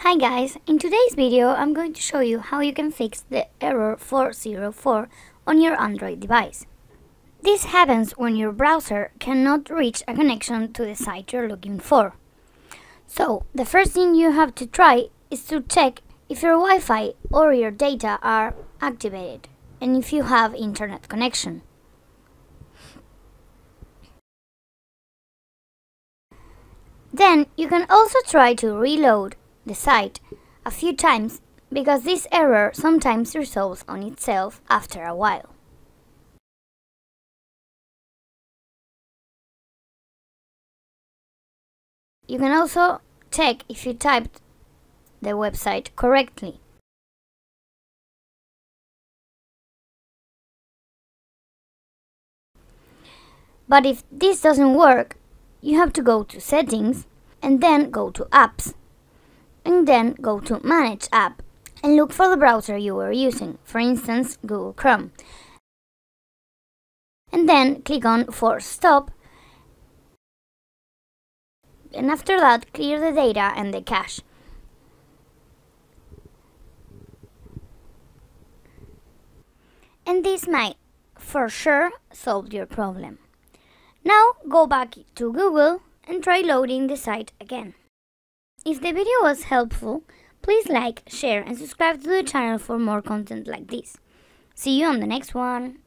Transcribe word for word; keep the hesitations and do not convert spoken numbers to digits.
Hi guys, in today's video I'm going to show you how you can fix the error four zero four on your Android device. This happens when your browser cannot reach a connection to the site you're looking for. So, the first thing you have to try is to check if your Wi-Fi or your data are activated and if you have internet connection. Then you can also try to reload the site a few times because this error sometimes resolves on itself after a while. You can also check if you typed the website correctly. But if this doesn't work, you have to go to Settings and then go to Apps. And then go to Manage App and look for the browser you were using, for instance Google Chrome. And then click on Force Stop, and after that clear the data and the cache. And this might, for sure, solve your problem. Now go back to Google and try loading the site again. If the video was helpful, please like, share and subscribe to the channel for more content like this. See you on the next one!